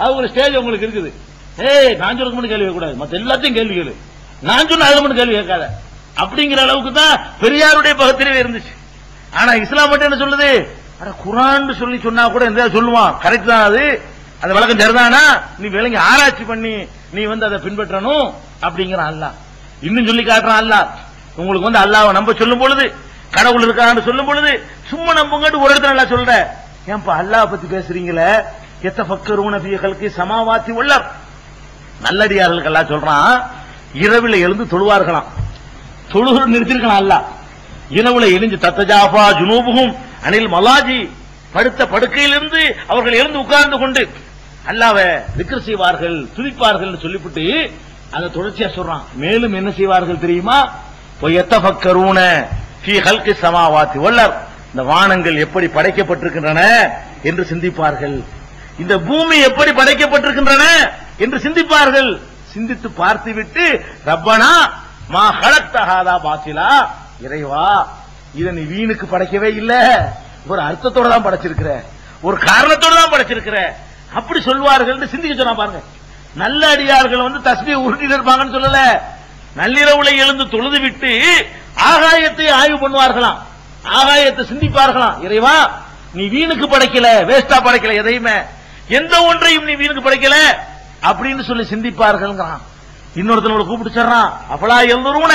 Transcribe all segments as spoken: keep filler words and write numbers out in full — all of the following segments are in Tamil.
அது ஒரு ஸ்டேஜ் உங்களுக்கு இருக்குது. ஏய் நான் சொல்ல மட்டும் கேள்வி கேட்கக்கூடாது, மத்த எல்லாத்தையும் கேள்வி கேளு, நான் சொன்ன அதுல மட்டும் கேள்வி கேட்காத அப்படிங்கிற அளவுக்கு தான் பெரியாருடைய பகுத்தறிவு இருந்துச்சு. ஆனா இஸ்லாம் மட்டும் என்ன சொல்லுது, அட குர்ஆன் சொல்லி சொன்னா கூட எந்த சொல்லுவான் கரெக்ட் தான், அது அந்த வழக்கம் சரிதானா, நீ விளங்கி ஆராய்ச்சி பண்ணி நீ வந்து அதை பின்பற்றணும் அப்படிங்கிற அல்லாஹ் இன்னும் சொல்லி காட்டுறான். அல்லாஹ் உங்களுக்கு வந்து அல்லாஹ்வை நம்ப சொல்லும் பொழுது, கடவுள் இருக்கான்னு சொல்லும் பொழுது சும்மா நம்புங்கட்டு ஒரு இடத்துல நல்லா சொல்ற, ஏன்பா அல்லாஹ் பத்தி பேசுறீங்களே, யத்தஃபக்கரூன ஃபீ கல்கி ஸமாவாத்தி வல் அர்த், நல்லடியார்களுக்கு அல்லாஹ் சொல்றான் இரவில எழுந்து தொழுவார்களாம். தொழுகை நிறுத்திருக்கலாம் அல்லாஹ். இரவுல எழுந்து தத்தஜாஃபா ஜுனூபுஹும் அனில் மலாஜி, படுத்த படுக்கையிலிருந்து அவர்கள் எழுந்து உட்கார்ந்து கொண்டு அல்லாஹ்வை திக்ர் செய்வார்கள், துதிப்பார்கள் சொல்லிவிட்டு அந்த தொடர்ச்சியா சொல்றான். மேலும் என்ன செய்வார்கள் தெரியுமா, யத்தஃபக்கரூன ஃபீ கல்கி ஸமாவாத்தி வல் அர்த், இந்த வானங்கள் எப்படி படைக்கப்பட்டிருக்கின்றன என்று சிந்திப்பார்கள், இந்த பூமி எப்படி படைக்கப்பட்டிருக்கின்றன என்று சிந்திப்பார்கள். சிந்தித்து பார்த்துவிட்டு ரப்பனா மா ஹலக்த ஹாதா பாத்திலா, இறைவா இதை நீ வீணுக்கு படைக்கவே இல்ல, ஒரு அர்த்தத்தோட தான் படைச்சிருக்கிற, ஒரு காரணத்தோட தான் படைச்சிருக்கிற அப்படி சொல்வார்கள். சிந்திக்க சொன்னா பாருங்க. நல்ல அடியார்கள் வந்து தஸ்பீஹ் உருட்டிட்டு இருப்பாங்கன்னு சொல்லல, நள்ளிரவுல எழுந்து தொழுது விட்டு ஆகாயத்தை ஆய்வு பண்ணுவார்களாம், ஆகாயத்தை சிந்திப்பார்களாம். இறைவா நீ வீணுக்கு படைக்கல, வேஸ்டா படைக்கல, எதையுமே எந்த ஒன்றையும் நீ வீணுக்கு படைக்கல அப்படின்னு சொல்லி சிந்திப்பார்கள். இன்னொருத்தனோட கூப்பிட்டு சொல்றான், அப்பலா எழுதுருவன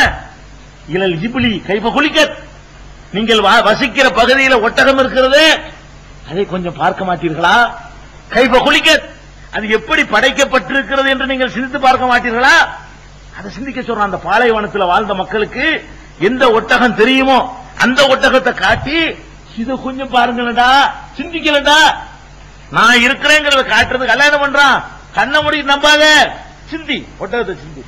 இலல் ஜிப்லி கைப குலிக்கத், நீங்கள் வசிக்கிற பகுதியில் ஒட்டகம் இருக்கிறது அதை கொஞ்சம் பார்க்க மாட்டீர்களா, கைப குலிக்கத் அது எப்படி படைக்கப்பட்டிருக்கிறது என்று நீங்கள் சிந்தித்து பார்க்க மாட்டீர்களா, அதை சிந்திக்க சொல்றான். அந்த பாலைவனத்தில் வாழ்ந்த மக்களுக்கு எந்த ஒட்டகம் தெரியுமோ அந்த ஒட்டகத்தை காட்டி இதை கொஞ்சம் பாருங்களடா, சிந்திக்கலடா, நான் இருக்கிறேங்கிறத காட்டுறதுக்கு அல்ல என்ன பண்றான், கண்ண முடி நம்பாத, சிந்தி, ஒட்டகத்தை சிந்தி.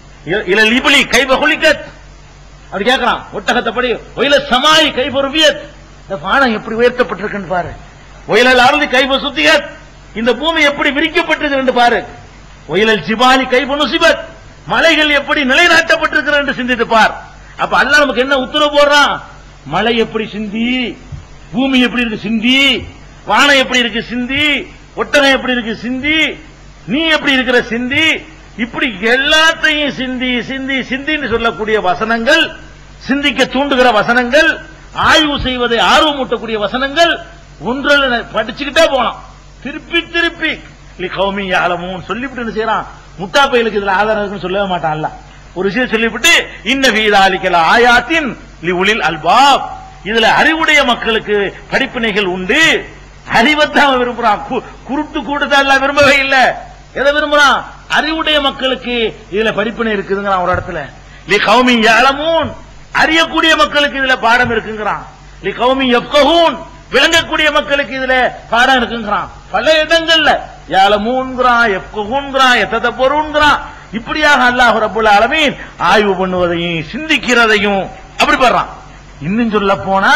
இல லிபலி கைப குலிக்கத் அப்படி கேட்கறான், ஒட்டகத்தை படி. ஒயில சமாய் கைப ருபியத், இந்த வானம் எப்படி உயர்த்தப்பட்டிருக்குன்னு பாரு. ஒயிலல் அருளி கைப சுத்திகத், இந்த பூமி எப்படி விரிக்கப்பட்டிருக்கு பாரு. ஒயிலல் ஜிபாலி கைப நுசிபத், மலைகள் எப்படி நிலைநாட்டப்பட்டிருக்கிறது என்று சிந்தித்து பார். அப்ப அல்லாஹ் நமக்கு என்ன உத்தரவு போடுறான், மலை எப்படி சிந்தி, பூமி எப்படி இருக்கு சிந்தி, வானம் எப்படி இருக்கு சிந்தி, ஒட்டகம் எப்படி இருக்கு சிந்தி, நீ எப்படி இருக்கிற சிந்தி, இப்படி எல்லாத்தையும் சிந்தி சிந்தி சிந்தின்னு சொல்லக்கூடிய வசனங்கள், சிந்திக்க தூண்டுகிற வசனங்கள், ஆய்வு செய்வதை ஆர்வமூட்டக்கூடிய வசனங்கள் ஒன்றில் படிச்சுக்கிட்டே போலாம். திருப்பி திருப்பி கௌமி யாலமும் சொல்லிவிட்டு என்ன செய்யறான், முட்டா பையலுக்கு இதுல ஆதாரம் இருக்குன்னு சொல்லவே மாட்டான் அல்ல. ஒரு விஷயம் சொல்லிவிட்டு இன்ன ஃபீதாலிகல் ஆயாத்தின் லிஉலில் அல்பாப், இதுல அறிவுடைய மக்களுக்கு படிப்பினைகள் உண்டு. அறிவைத்தான் விரும்புறான், குருட்டு கூட்டத்தை எல்லாம் விரும்பவே இல்லை. எதை விரும்புறான், அறிவுடைய மக்களுக்கு இதுல படிப்பினை இருக்குதுங்கிறான் ஒரு இடத்துல. லி கௌமி யஅலமூன், அறியக்கூடிய மக்களுக்கு இதுல பாடம் இருக்குங்கிறான். லி கௌமி யஃப்கஹூன், விளங்கக்கூடிய மக்களுக்கு இதுல பாடம் இருக்குங்கிறான். பல இடங்கள்ல யஅலமூன்ங்கிறான், யஃப்கஹூன்ங்கிறான், யததப்பரூன்ங்கிறான். இப்படியாக அல்லாஹ் ரப்பல் ஆலமீன் ஆய்வு பண்ணுவதையும் சிந்திக்கிறதையும் அப்படி பண்றான். இன்னும் சொல்ல போனா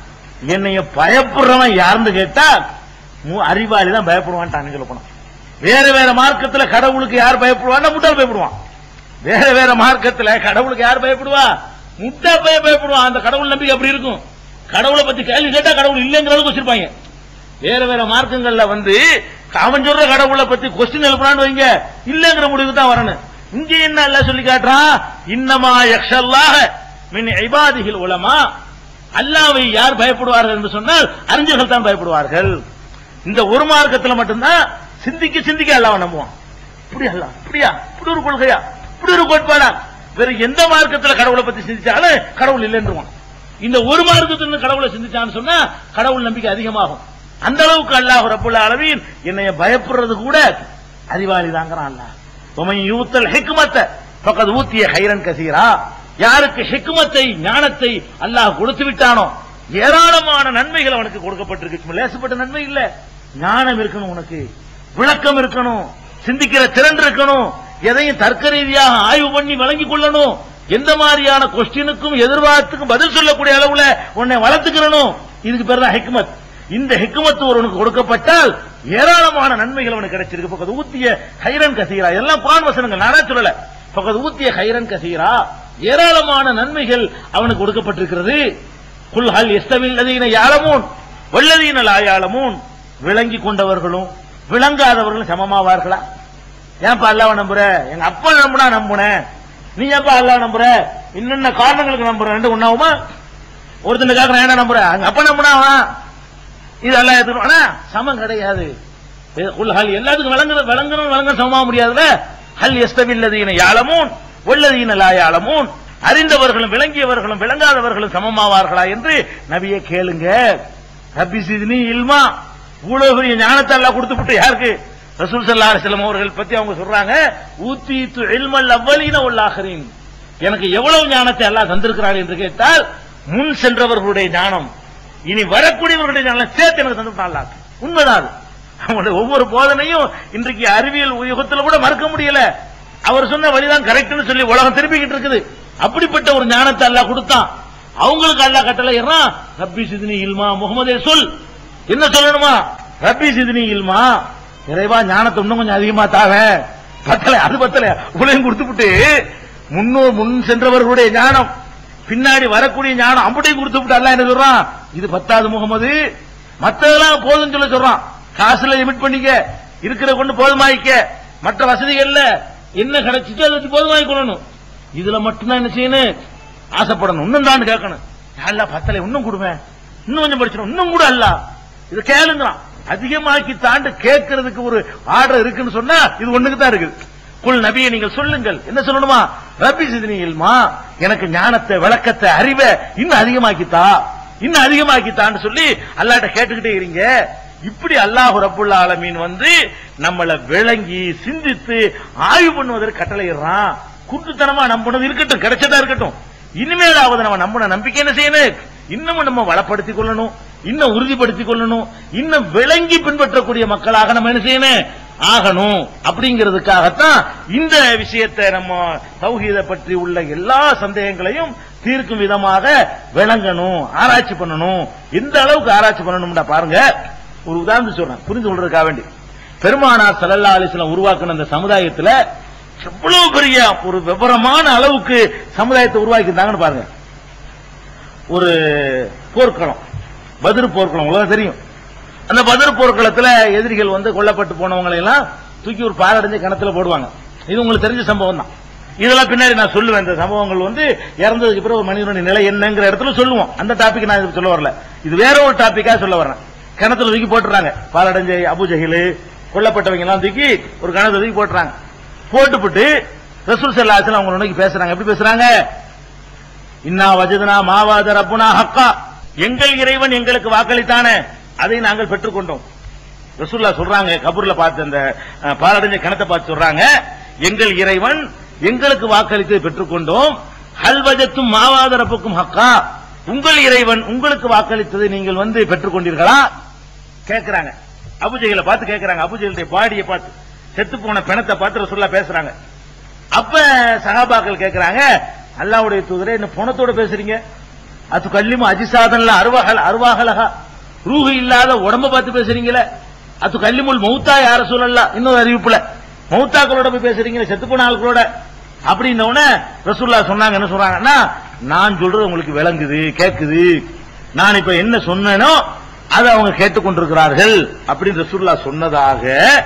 என்னைய பயப்படுறவன் யாருன்னு கேட்டா அறிவாளி தான் பயப்படுவான். சொல்ல போனா வேற வேற மார்க்கத்துல கடவுளுக்கு யார் பயப்படுவான்னா முட்டாள் பயப்படுவான். வேற வேற மார்க்கத்துல கடவுளுக்கு யார் பயப்படுவா, முட்டா பய பயப்படுவான். அந்த கடவுள் நம்பிக்கை அப்படி இருக்கும். கடவுளை பத்தி கேள்வி கேட்டா கடவுள் இல்லைங்கிறதுக்கு வச்சிருப்பாங்க. வேற வேற மார்க்கங்கள்ல வந்து அவன் சொல்ற கடவுளை பத்தி கொஸ்டின் எழுப்புறான்னு வைங்க, இல்லங்கிற முடிவுக்கு தான் வரணும். இங்க என்ன எல்லாம் சொல்லி காட்டுறான், இன்னமா யக்ஷல்லாஹ மின் இபாதிஹில் உலமா, அல்லாஹ்வை யார் பயப்படுவார்கள் என்று சொன்னால் அறிஞர்கள் தான் பயப்படுவார்கள். இந்த ஒரு மார்க்கத்தில் மட்டும்தான் சிந்திக்க சிந்திக்க அல்லாஹ்வை நம்புவான். இப்படி அல்லாஹ் இப்படியா, இப்படி ஒரு கொள்கையா, இப்படி ஒரு கோட்பாடா, வேற எந்த மார்க்கத்தில் கடவுளை பத்தி சிந்திச்சாலும் கடவுள் இல்லைன்றுவான். இந்த ஒரு மார்க்கத்தில் கடவுளை சிந்திச்சான்னு சொன்னா கடவுள் நம்பிக்கை அதிகமாகும். அந்த அளவுக்கு அல்லாஹ் ரப்பல் ஆலமீன் என்னைய பயப்படுறது கூட அறிவாளி தாங்கிறான் அல்லாஹ். வமன் யூத்தல் ஹிக்மத்த ஃபகத் ஊத்திய கைரன் கசீரா, யாருக்கு ஹிக்மத்தை ஞானத்தை அல்லாஹ் கொடுத்து விட்டானோ ஏராளமான நன்மைகள் அவனுக்கு கொடுக்கப்பட்டிருக்கு. லேசப்பட்ட நன்மை இல்ல, ஞானம் இருக்கணும், உனக்கு விளக்கம் இருக்கணும், சிந்திக்கிற திறன் இருக்கணும், எதையும் தர்க்க ரீதியாக ஆய்வு பண்ணி வழங்கிக் கொள்ளணும், எந்த மாதிரியான கொஸ்டினுக்கும் எதிர்பார்த்துக்கும் பதில் சொல்லக்கூடிய அளவுல உன்னை வளர்த்துக்கிறணும். இதுக்கு பேர் தான் ஹிக்மத். இந்த ஹிக்மத் ஒருவனுக்கு கொடுக்கப்பட்டால் ஏராளமான நன்மைகள் அவனுக்கு கிடைச்சிருக்கு. பக்கத்து ஊத்திய ஹைரன் கசீரா, எல்லாம் குர்ஆன் வசனங்கள், நானே சொல்லல. பக்கத்து ஊத்திய ஹைரன் கசீரா, ஏராளமான நன்மைகள் அவனுக்கு கொடுக்கப்பட்டிருக்கிறது. குல் ஹல் யஸ்தவில் லதீன யஅலமூன் வல்லதீன லா யஅலமூன், விளங்கி கொண்டவர்களும் விளங்காதவர்கள் சமமாவார்களா? ஏன்பா அல்லாஹ்வை நம்புற? எங்க அப்பா நம்புனா நம்புனேன், நீ ஏன்பா அல்லாஹ் நம்புற? இன்னென்ன காரணங்களுக்கு நம்புற? ரெண்டு ஒண்ணாவுமா? ஒருத்தனுக்காக நான் என்ன நம்புறேன், எங்க அப்பா நம்புனா இது அல்லாஹ் ஏத்துக்கணும். சமம் கிடையாது. எல்லாத்துக்கும் விளங்குற விளங்கணும் விளங்க சமமாக முடியாதுல. ஹல் யஸ்தவில்லதீன யஅலமூன் வல்லதீன லா யஅலமூன், அறிந்தவர்களும் விளங்கியவர்களும் விளங்காதவர்களும் சமமாவார்களா என்று நபியே கேளுங்க. ரப்பி ஸித்னி இல்மா, இவ்வளவு பெரிய ஞானத்தை அல்லாஹ் கொடுத்துவிட்டு யாருக்கு? ரசூல் ஸல்லல்லாஹு அலைஹி வஸல்லம் அவர்கள் பத்தி அவங்க சொல்றாங்க, ஊதீது இல்மல் அவ்வலீன வல் ஆகிரீன், எனக்கு எவ்வளவு ஞானத்தை அல்லாஹ் தந்திருக்கிறார் என்று கேட்டால், முன் சென்றவர்களுடைய ஞானம் இனி வரக்கூடியவர்களுடைய ஞானம் சேர்த்து எனக்கு தந்துட்டான் அல்லாஹ். உண்மைதான். அவங்களுடைய ஒவ்வொரு போதனையும் இன்றைக்கு அறிவியல் யுகத்தில் கூட மறுக்க முடியல. அவர் சொன்ன வழிதான் கரெக்ட்னு சொல்லி உலகம் திருப்பிக்கிட்டு இருக்குது. அப்படிப்பட்ட ஒரு ஞானத்தை அல்லாஹ் கொடுத்தான். அவங்களுக்கு அல்லாஹ் கட்டளை இறான், ரப்பி ஸித்னி இல்மா, முஹம்மதே சொல். என்ன சொல்லணுமா? ரப்பி ஸித்னி இல்மா, இறைவா ஞானத்தை இன்னும் கொஞ்சம் அதிகமா தாவ. பத்தல அது பத்தல உலகம் கொடுத்துட்டு முன்னோர் முன் சென்றவர்களுடைய ஞானம் பின்னாடி வரக்கூடிய ஞானம் அப்படியும் கொடுத்துட்டு அல்லாஹ் என்ன சொல்றான், இது பத்தாது முகமது, மற்றதெல்லாம் போதும் சொல்ல சொல்றான். காசுல லிமிட் பண்ணிக்க, இருக்கிற கொண்டு போதுமாயிக்க, மற்ற வசதிகள்ல என்ன கிடைச்சிட்டு அதை வச்சு போதுமாய் கொள்ளணும். இதுல மட்டும்தான் என்ன செய்யணும், ஆசைப்படணும். இன்னும் தான் கேட்கணும், அல்ல பத்தலை இன்னும் கொடுவேன், இன்னும் கொஞ்சம் படிச்சிடும், இன்னும் கூட அல்ல இது கேளுங்கிறான். அதிகமாக்கி தாண்டு கேட்கறதுக்கு ஒரு ஆர்டர் இருக்குன்னு சொன்னா இது ஒண்ணுக்கு தான் இருக்குது. குல் நபியை நீங்கள் சொல்லுங்கள், என்ன சொல்லணுமா? ரப்பி ஸித்னி இல்மா, எனக்கு ஞானத்தை விளக்கத்தை அறிவை இன்னும் அதிகமாக்கித்தா, இன்னும் அதிகமாக்கித்தான்னு சொல்லி அல்லாஹ்ட்ட கேட்டுக்கிட்டே இருங்க. இப்படி அல்லாஹ் ரப்புல் ஆலமீன் வந்து நம்மளை விளங்கி சிந்தித்து ஆய்வு பண்ணுவதற்கு கட்டளையிடுறான். குட்டுத்தனமா நம்பினது இருக்கட்டும், கிடைச்சதா இருக்கட்டும், இனிமேலாவது நம்ம நம்பின நம்பிக்கை என்ன செய்யணும், இன்னமும் நம்ம வளப்படுத்திக் கொள்ளணும், இன்னும் உறுதிப்படுத்திக் கொள்ளணும், இன்னும் விளங்கி பின்பற்றக்கூடிய மக்களாக நம்ம என்ன செய்யணும், ஆகணும். அப்படிங்கிறதுக்காகத்தான் இந்த விஷயத்தை நம்ம தௌஹீதை பற்றி உள்ள எல்லா சந்தேகங்களையும் தீர்க்கும் விதமாக விளங்கணும், ஆராய்ச்சி பண்ணணும். எந்த அளவுக்கு ஆராய்ச்சி பண்ணணும்னா பாருங்க, ஒரு உதாரணம் சொல்றேன் புரிந்து கொள்றதுக்காக வேண்டி. பெருமானார் ஸல்லல்லாஹு அலைஹி வஸல்லம் உருவாக்கின அந்த சமுதாயத்தில் எவ்வளவு பெரிய ஒரு விவரமான அளவுக்கு சமுதாயத்தை உருவாக்கி இருந்தாங்கன்னு பாருங்க. ஒரு போர்க்களம், பத்ர் போர்க்களம் உங்களுக்கு தெரியும். அந்த பத்ர் போர்க்களத்தில் எதிரிகள் வந்து கொல்லப்பட்டு போனவங்களை எல்லாம் தூக்கி ஒரு பாலடைஞ்ச கிணத்துல போடுவாங்க. இது உங்களுக்கு தெரிஞ்ச சம்பவம் தான். இதெல்லாம் பின்னாடி நான் சொல்லுவேன். இந்த சம்பவங்கள் வந்து இறந்ததுக்கு பிறகு ஒரு மனிதனுடைய நிலை என்னங்கிற இடத்துல சொல்லுவோம். அந்த டாபிக் நான் சொல்ல வரல, இது வேற ஒரு டாபிக்கா சொல்ல வரேன். கிணத்துல தூக்கி போட்டுறாங்க, பாலடைஞ்ச அபூ ஜஹில் கொல்லப்பட்டவங்க எல்லாம் தூக்கி ஒரு கிணத்துல தூக்கி போட்டுறாங்க. போட்டுவிட்டு ரசூல் ஸல்லல்லாஹு அலைஹி வஸல்லம் அவங்க நோக்கி பேசுறாங்க. எப்படி பேசுறாங்க? இன்னா வஜதனா மாவாத ரப்புனா ஹக்கா, எங்கள் இறைவன் எங்களுக்கு வாக்களித்தானே அதை நாங்கள் பெற்றுக்கொண்டோம். ரசூலுல்லாஹ் சொல்றாங்க, கபூர்ல பார்த்து அந்த பாலடைஞ்ச கிணத்தை பார்த்து சொல்றாங்க, எங்கள் இறைவன் எங்களுக்கு வாக்களித்ததை பெற்றுக்கொண்டோம். ஹல் வஜத்தும் மாவாத ரப்புக்கும் ஹக்கா, உங்கள் இறைவன் உங்களுக்கு வாக்களித்ததை நீங்கள் வந்து பெற்றுக்கொண்டீர்களா கேட்கிறாங்க. அபூ ஜஹிலை பார்த்து கேட்கிறாங்க. அபூ ஜஹிலுடைய பாடியை பார்த்து, செத்து போன பிணத்தை பார்த்து ரசூலுல்லாஹ் பேசுறாங்க. அப்ப சஹாபாக்கள் கேட்கிறாங்க, அல்லாஹ்வுடைய தூதரே என்ன பணத்தோட பேசுறீங்க? அது கல்லிமு அஜிசாதன்ல அருவாகல அருவாகலகா, ரூஹு இல்லாத உடம்ப பார்த்து பேசுறீங்களே. அது கல்லிமுல் மௌத்தா யா ரசூலல்லாஹ், இன்னொரு அறிவிப்புல மௌத்தாக்களோட போய் பேசுறீங்களே, செத்து போன ஆட்களோட. அப்படின்ன உடனே ரசூலுல்லாஹ் சொன்னாங்க, என்ன சொல்றாங்கன்னா, நான் சொல்றது உங்களுக்கு விளங்குது கேட்குது, நான் இப்ப என்ன சொன்னேனோ அதை அவங்க கேட்டுக்கொண்டிருக்கிறார்கள் அப்படின்னு ரசூலுல்லாஹ் சொன்னதாக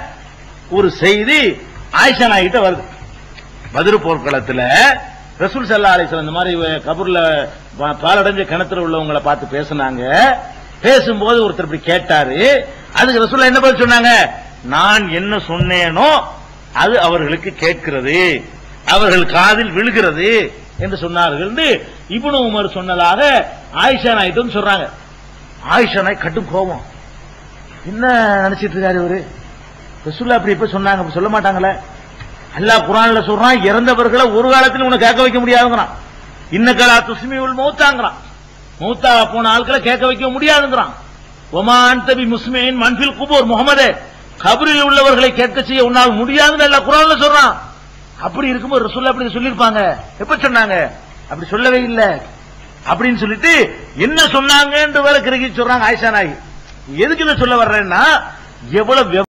ஒரு செய்தி ஆயிஷா நாயிட்ட வருது. பத்ர் போர்க்களத்தில் ரசூல் ஸல்லல்லாஹு அலைஹி வஸல்லம் இந்த மாதிரி கபூர்ல பாலடைஞ்ச கிணத்துல உள்ளவங்களை பார்த்து பேசினாங்க. பேசும்போது ஒருத்தர் இப்படி கேட்டாரு. அதுக்கு ரசூலுல்லாஹ் என்ன பதில் சொன்னாங்க? நான் என்ன சொன்னேனோ அது அவர்களுக்கு கேட்கிறது, அவர்கள் காதில் விழுகிறது என்று சொன்னார்கள் என்று இப்னு உமர் சொன்னதாக ஆயிஷா நாயிட்டும் சொல்றாங்க. ஆயிஷா நாய் கட்டும் கோபம், என்ன நினைச்சிட்டு இருக்காரு இவரு, ரசூலுல்லாஹ் அப்படி இப்ப சொன்னாங்க, அப்படி சொல்ல மாட்டாங்களே. அல்லாஹ் குர்ஆன்ல சொல்றான், இறந்தவர்களை ஒரு காலத்தில் உனக்கு கேட்க வைக்க முடியாதுங்கிறான். இன்னகலா துஸ்மிஉல் மௌத்தாங்கிறான், மௌத்தா போன ஆட்களை கேட்க வைக்க முடியாதுங்கிறான். ஒமா அன்த பி முஸ்மிஇன் மன் ஃபில் குபூர், முஹம்மதே கபரில் உள்ளவர்களை கேட்க செய்ய உன்னால் முடியாதுன்னு அல்லாஹ் குர்ஆன்ல சொல்றான். அப்படி இருக்கும்போது ரசூலுல்லாஹ் அப்படி சொல்லிருப்பாங்க, எப்ப சொன்னாங்க? அப்படி சொல்லவே இல்லை அப்படின்னு சொல்லிட்டு என்ன சொன்னாங்க என்று வேற கிரகி சொல்றாங்க ஆயிஷா நாயகி. எதுக்கு இதை சொல்ல வர்றேன்னா, எவ்வளவு